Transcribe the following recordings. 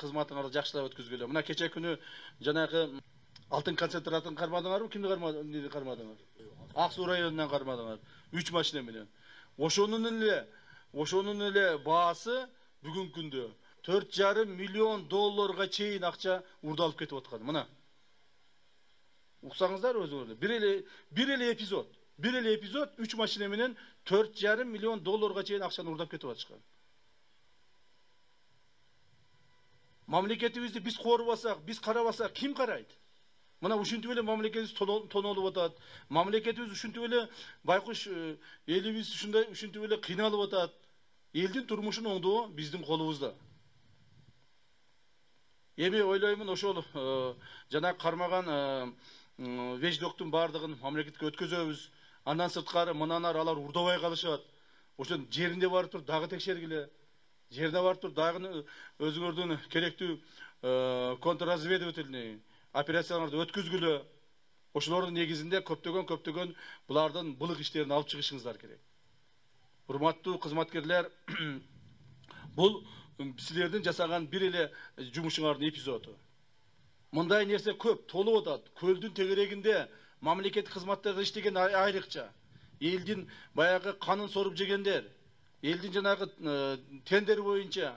кызматыңарды жакшылап өткүзгүлө. Мына кече күнү жанагы алтын концентратын кармадыңарбы? Кимди кармадыңар? Ак Суу районунан кармадыңар. 3 машина менен. Ошонун эле баасы бүгүнкү күндө 4,5 миллион долларга чейин акча урдалып кетип аткан. Мына. Уксаңыздар өзүңөрдө. Бир эле эпизод 3 машина менен 4,5 миллион долларга чейин акчаны урдап кетип атышкан. Мамлекетибизди биз корубасак, биз карабасак, ким карайт? Мына ушинтип эле мамлекетибиз тонолуп атат. Мамлекетибиз ушинтип эле байкуш элибиз ушинтип эле кыйналып атат. Элдин турмушун оңдоо биздин колубузда. Эми ойлоймун ошол жана кармаган веждоктун бардыгын мамлекетке өткөзөбүз. Андан сырткары мынанар алар урдабай калышат. Ошон жеринде барып туруп дагы текшергиле. Жерине барып туруп дагы өзүңөрдүн керектүү контрразведывательный операцияларды өткүзгүлө. Ошолордун негизинде көптөгөн булардын былык иштерин алып чыгышыңыздар керек. Урматтуу кызматкерлер, бул силердин жасаган бир эле жумушуңардын эпизоду. Мындай нерсе көп толуп атат. Көлдүн тегерегинде мамлекеттик кызматтарда иштеген айрыкча элдин баягы канын соруп жегендер, элдин жанагы тендер боюнча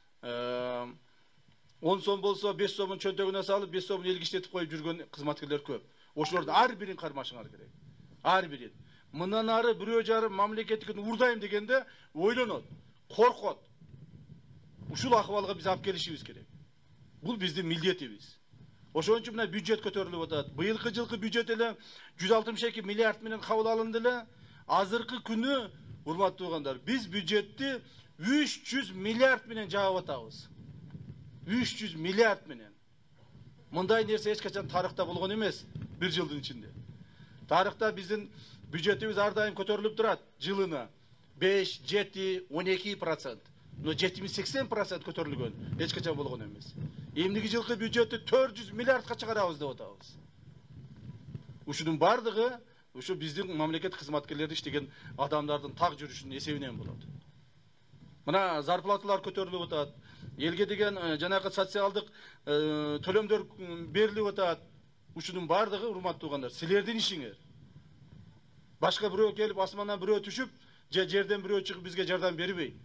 10 сом болсо 5 сомун чөнтөгүнө салып 5 сомун элге иштетип коюп жүргөн кызматкерлер көп. Ошолордун ар бирин кармашыңар керек. Ар бирин. Мындан ары бирөө жарым мамлекеттикин урдайм дегенде ойлонот, коркот. Ушул акыбалга биз алып келишибиз керек. Бул биздин милдетибиз. Ошон үчүн мына бюджет көтөрүлүп атат. Быйылкы жылкы бюджет эле 162 миллиард менен кабыл алынды эле. Азыркы күнү, урматтуу угандар, биз бюджетти 300 миллиард менен жаап атабыз. 300 миллиард менен. Мындай нерсе эч качан тарыхта болгон эмес, бир жылдын ичинде. Тарыхта биздин бюджетибиз ар дайым көтөрүлүп турат, жылына 5, 7, 12%. Но 70-80% көтөрүлгөн, эч качан болгон эмес. Эмдиги жылкы бюджетти 400 миллиардка чыгарабыз деп атабыз. Ушунун бардыгы ушу биздин мамлекет кызматкерлери иштеген адамдардын так жүрүшүнүн эсебинен болот. Мына зарплаталар көтөрүлүп атат. Элге деген жанагы социалдык төлөмдөр берилип атат. Ушунун бардыгы, урматтуу угандар, силердин ишиңер. Башка бирөө келип, асмандан бирөө түшүп, же жерден бирөө чыгып бизге жардам бербейт.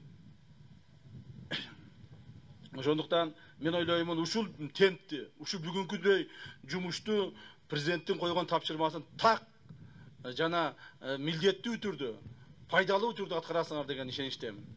Ошондуктан мен ойлоймун ушул темпти, ушул бүгүнкүдөй жумушту президенттин койгон тапшырмасын так жана милдеттүү түрдө, пайдалуу түрдө аткарасыңар деген ишеничтемин.